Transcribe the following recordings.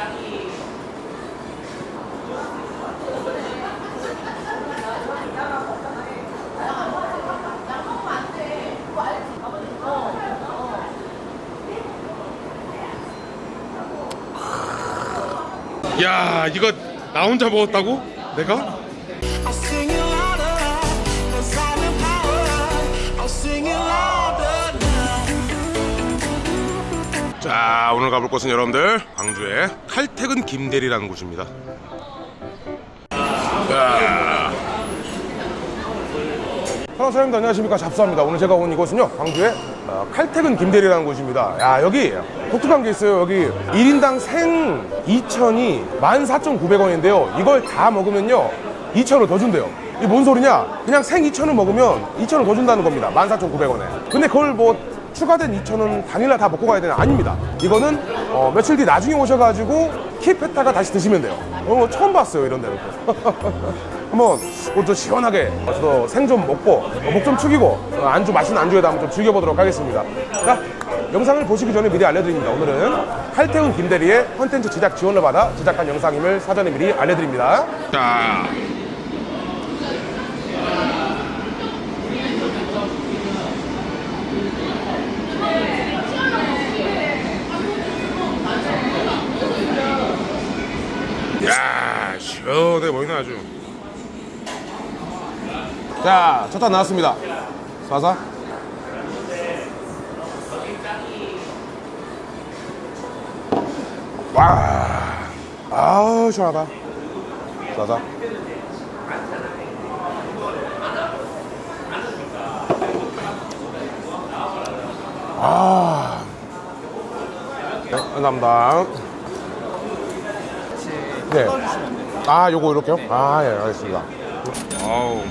야, 이거 나 혼자 먹었다고? 내가? 자, 오늘 가볼 곳은 여러분들 광주의 칼퇴근 김대리라는 곳입니다. 자, 사장님들 안녕하십니까. 잡수합니다. 오늘 제가 온 이곳은요, 광주의 칼퇴근 김대리라는 곳입니다. 야, 여기 독특한 게 있어요. 여기 1인당 생 2,000이 14,900원인데요 이걸 다 먹으면요 2,000원 더 준대요. 이게 뭔 소리냐? 그냥 생 2,000원 먹으면 2,000원 더 준다는 겁니다. 14,900원에. 근데 그걸 뭐 추가된 2,000원 당일날 다 먹고 가야 되나? 아닙니다. 이거는 며칠 뒤 나중에 오셔가지고 킵했다가 다시 드시면 돼요. 처음 봤어요, 이런 데는. 한번 좀 시원하게 저도 생 좀 먹고 목 좀 축이고 안주, 맛있는 안주에다 한번 좀 즐겨보도록 하겠습니다. 자, 영상을 보시기 전에 미리 알려드립니다. 오늘은 칼퇴근 김대리의 컨텐츠 제작 지원을 받아 제작한 영상임을 사전에 미리 알려드립니다. 자, 야, 시원해 보이네 아주. 자, 첫 잔 나왔습니다. 사사. 와, 아우, 시원하다. 사사. 아, 네, 감사합니다. 네. 아, 요거 이렇게요? 네. 아, 예, 알겠습니다. 아우,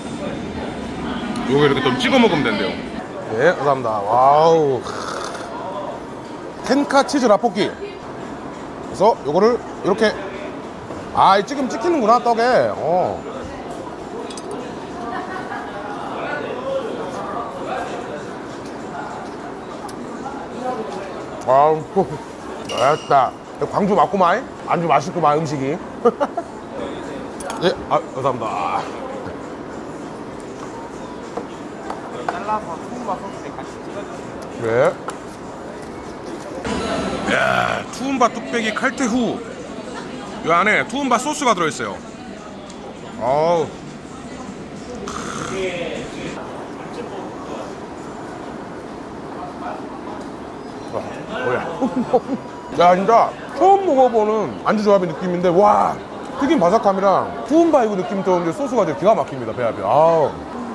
요거 이렇게 좀 찍어 먹으면 된대요. 네, 감사합니다. 와우. 텐카 치즈 라볶이. 그래서 요거를 이렇게. 아, 지금 찍히는구나, 떡에. 아우, 맛있다. 광주 맞구만. 안주 맛있구만, 음식이. 네, 아, 감사합니다. 잘라서 소금과 소스에 같이 찍어주세요. 네. 야, 투움바 뚝배기 칼퇴 후 이 안에 투움바 소스가 들어있어요. 아우. 야, 진짜 처음 먹어보는 안주 조합의 느낌인데, 와, 튀김 바삭함이랑 투움바이고 느낌 좋은데 소스가 되게 기가 막힙니다, 배 앞이. 아우.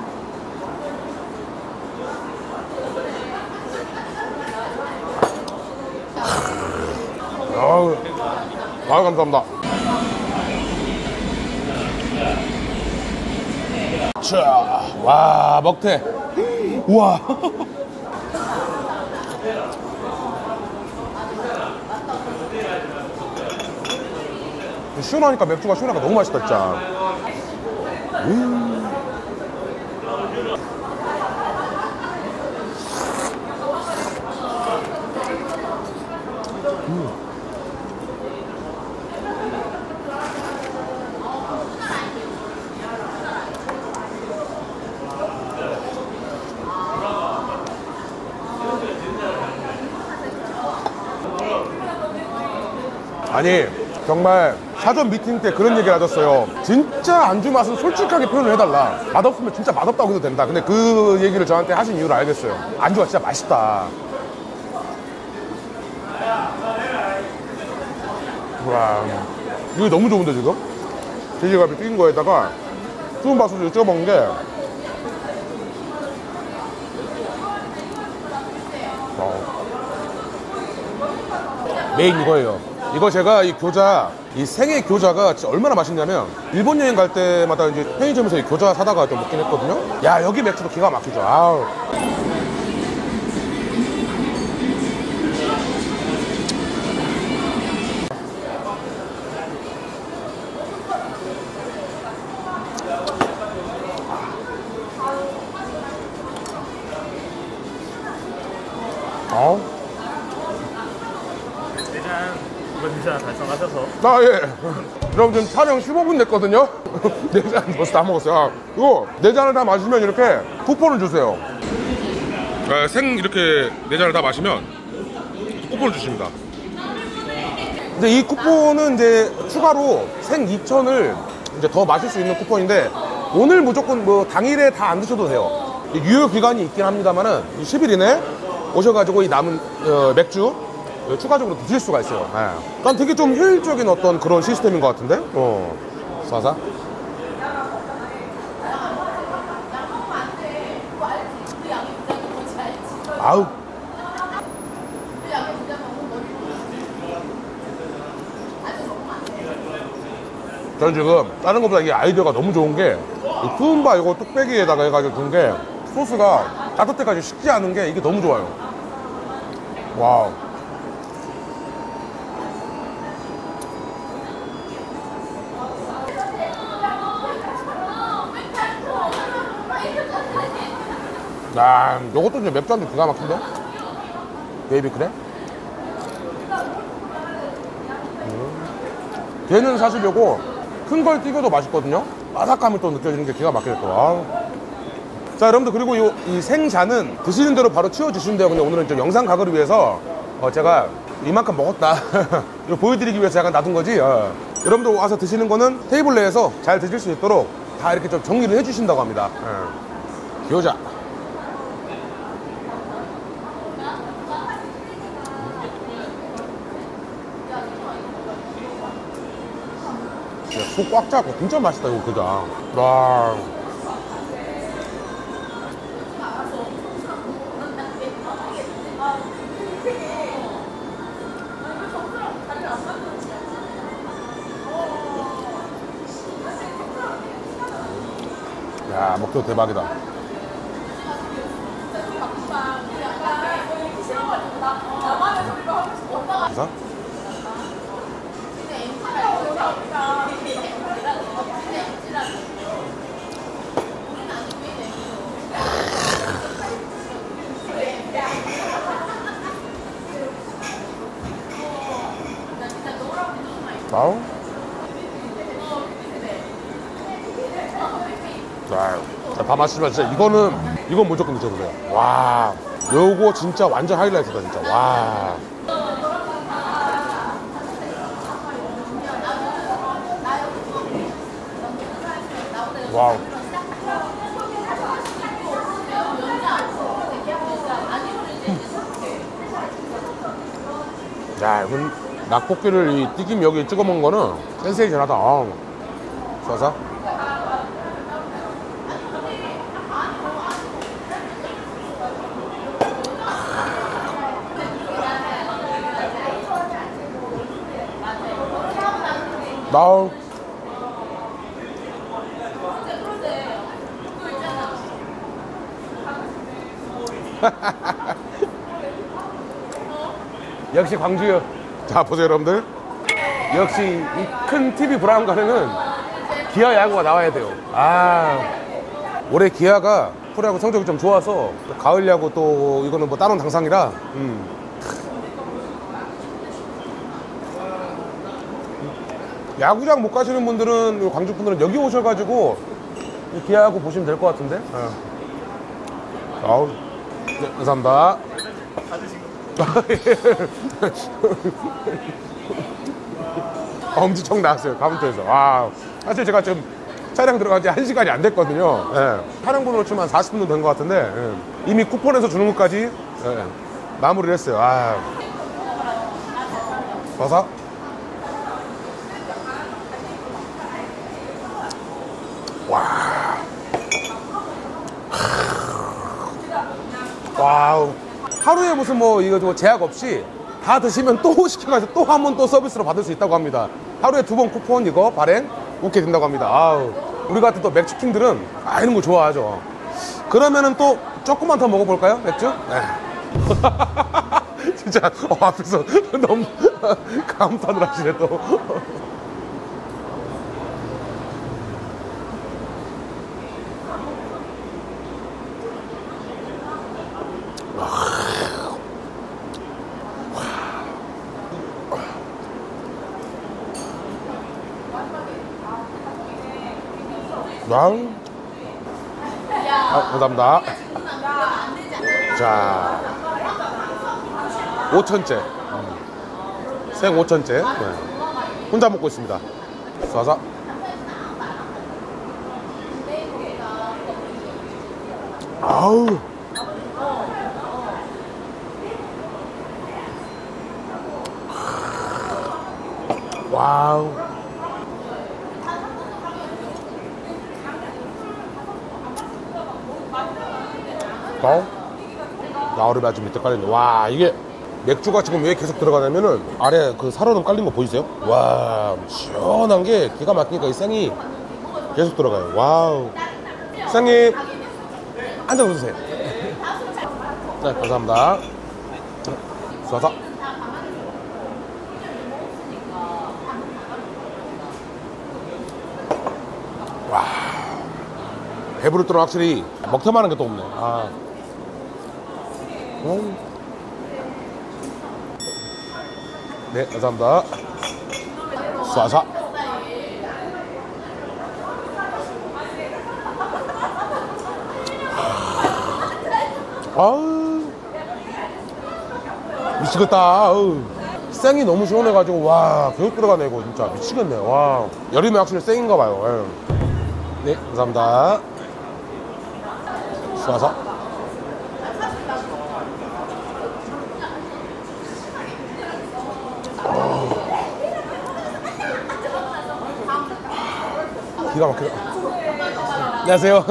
아우. 아유, 감사합니다. 자, 와, 먹태. 우와. 시원하니까 맥주가 시원하니까 너무 맛있다, 진짜. 아니, 정말 사전 미팅 때 그런 얘기를 하셨어요. 진짜 안주 맛은 솔직하게 표현을 해달라. 맛없으면 진짜 맛없다고 해도 된다. 근데 그 얘기를 저한테 하신 이유를 알겠어요. 안주가 진짜 맛있다. 와, 이거 너무 좋은데 지금? 돼지갈비 튀긴 거에다가 투움바 소스 찍어 먹는 게 메인 이거예요. 이거 제가 이 교자, 이 생애 교자가 진짜 얼마나 맛있냐면 일본 여행 갈 때마다 이제 편의점에서 이 교자 사다가 좀 먹긴 했거든요. 야, 여기 맥주도 기가 막히죠. 아우. 미션 달성하셔서 아, 예. 여러분, 지금 촬영 15분 됐거든요? 4잔 벌써 다 먹었어요. 아, 이거 4잔을 다 마시면 이렇게 쿠폰을 주세요. 생 이렇게 4잔을 다 마시면 쿠폰을 주십니다. 이제 이 쿠폰은 이제 추가로 생 2,000을 이제 더 마실 수 있는 쿠폰인데 오늘 무조건 뭐 당일에 다 안 드셔도 돼요. 유효 기간이 있긴 합니다만은 10일 이내 오셔가지고 이 남은 맥주 추가적으로 드실 수가 있어요. 난 되게 좀 효율적인 어떤 그런 시스템인 것 같은데? 쏴서. 아우. 저는 지금 다른 것보다 이 아이디어가 너무 좋은 게 이 투움바 이거 뚝배기에다가 해가지고 준 게 소스가 따뜻해가지고 식지 않은 게 이게 너무 좋아요. 와우. 야, 요것도 이제 맥주 한잔 기가 막힌데? 베이비 크래? 걔는 사실 요거 큰 걸 띄겨도 맛있거든요? 바삭함을 또 느껴지는 게 기가 막히네 또. 아우. 자, 여러분들, 그리고 이 생잔은 드시는 대로 바로 치워주시면 돼요. 근데 오늘은 좀 영상 각을 위해서 제가 이만큼 먹었다 이거 보여드리기 위해서 약간 놔둔 거지. 여러분들 와서 드시는 거는 테이블 내에서 잘 드실 수 있도록 다 이렇게 좀 정리를 해주신다고 합니다. 교자. 속 꽉 차고 진짜 맛있다 이거 그자. 와. 야, 먹도 대박이다. 그래서? 와우. 밥 마시면 진짜 이건 무조건 드셔보세요. 와, 요거 진짜 완전 하이라이트다 진짜. 와. 와우. 야, 이건 낙볶이를 이 튀김 여기 찍어 먹은 거는 센세이션하다. 쏴서. 나우. 역시 광주요. 자, 보세요 여러분들. 역시 이 큰 TV 브라운관에는 기아 야구가 나와야 돼요. 올해 기아가 프로야구 성적이 좀 좋아서 가을 야구 또 이거는 뭐 따놓은 당상이라. 야구장 못 가시는 분들은, 광주 분들은 여기 오셔가지고 기아 야구 보시면 될 것 같은데. 아우. 네, 감사합니다. 엄지척 나왔어요 카운터에서. 사실 제가 지금 촬영 들어간 지 1시간이 안 됐거든요. 촬영분으로 치면 40분도 된 것 같은데 이미 쿠폰에서 주는 것까지 마무리를 했어요. 버섯. 와우. 하루에 무슨 뭐 이거 제약 없이 다 드시면 또 시켜가지고 또 한 번 또 서비스로 받을 수 있다고 합니다. 하루에 2번 쿠폰 이거 발행 오케이 된다고 합니다. 우리 같은 또 맥주킹들은 이런 거 좋아하죠. 그러면은 또 조금만 더 먹어볼까요? 맥주? 네. 진짜 앞에서 너무 감탄을 하시네 또. 감사합니다. 자, 5천째. 생 5천째. 네. 혼자 먹고 있습니다. 쏴서. 아우. 와우. 나얼음이 아주 밑에 깔려있네. 와, 이게 맥주가 지금 왜 계속 들어가냐면은 아래 그 살얼음 깔린 거 보이세요? 와, 시원한 게 기가 막히니까 이 생이 계속 들어가요. 와우. 사장님, 앉아보세요. 네, 감사합니다. 쏴서. 와, 배부를 때는 확실히 먹다 마는 게 또 없네. 아. 네, 감사합니다. 쏴서. 아우, 미치겠다. 아우. 생이 너무 시원해가지고 와, 계속 들어가네 이거 진짜 미치겠네. 와, 여름에 확실히 생인가 봐요. 네, 감사합니다. 쏴서. 기가 막히다. 안녕하세요.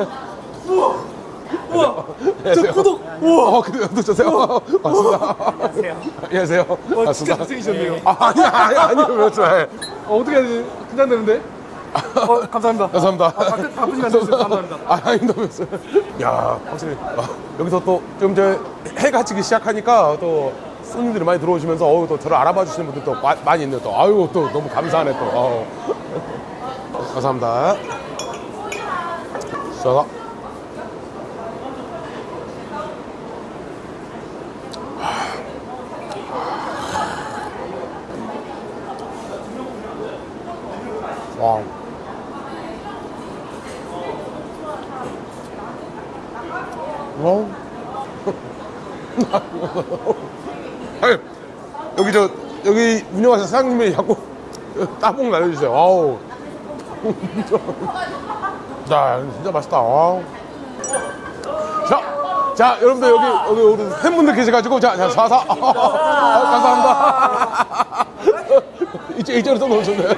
우와! 안녕하세요. 구독! 우와! 구독 주세요. 맞습니다. 안녕하세요. 안녕하세요. 와, 진짜 잘생기셨네요. 아니요, 왜 좋아해. 어떻게 해야 되지? 긴장되는데? 감사합니다. 감사합니다. 바쁘신 말씀 해주셔서 감사합니다. 아닙니다. 야, 확실히 여기서 또 좀 해가 지기 시작하니까 또 손님들이 많이 들어오시면서 또 저를 알아봐 주시는 분들 또 많이 있네요. 또 아유, 또 너무 감사하네 또. 감사합니다. 자, 와. 아니, 여기 운영하시는 사장님이 자꾸 따봉 날려주세요. 아우. 야, 진짜 맛있다. 아우. 자, 여러분들 여기 우리 팬분들 계셔가지고 자, 사사. 감사합니다. 이쪽으로 또 넣으셨네.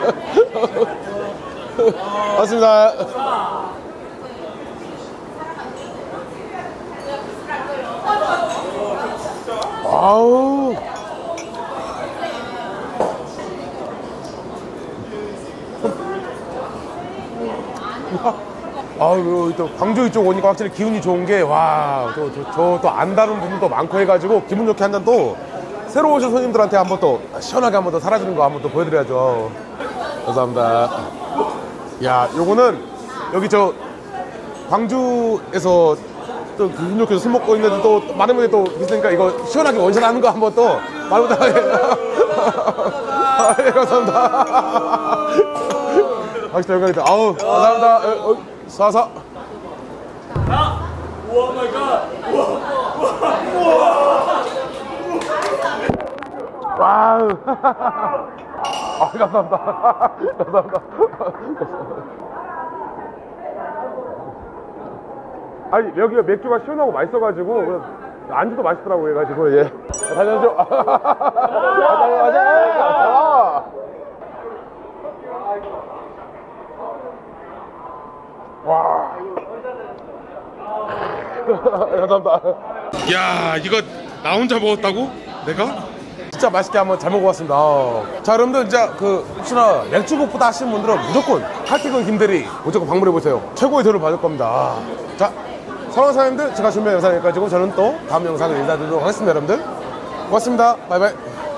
맞습니다. 아우. 아유, 또 광주 이쪽 오니까 확실히 기운이 좋은 게, 와, 또 안 다른 분들도 많고 해가지고 기분 좋게 한 잔 또 새로 오신 손님들한테 한번 또 시원하게 한번 더 사라지는 거 한번 또 보여드려야죠. 감사합니다. 야, 요거는 여기 광주에서 또 기분 좋게 술 먹고 있는데 또 많은 분들이 또 있으니까 이거 시원하게 원샷 하는 거 한번 또 많은 분들 예, 감사합니다. 맛있다, 영광이다. 아우, 감사합니다. 사사. 오 마이 갓! 와우. 감사합니다. 감사합니다. 아니, 여기가 맥주가 시원하고 맛있어가지고, 안주도 맛있더라고, 해가지고, 예. 다녀오죠. 와. 감사합니다. 야, 이거 나 혼자 먹었다고? 내가? 진짜 맛있게 한번 잘 먹어봤습니다. 자, 여러분들 진짜 혹시나 맥주국보다 하시는 분들은 무조건 칼퇴근 김대리 무조건 방문해보세요. 최고의 대우를 받을 겁니다. 자, 사랑하는 사장님들, 제가 준비한 영상 여기까지고 저는 또 다음 영상을 인사드리도록 하겠습니다. 여러분들 고맙습니다. 바이바이.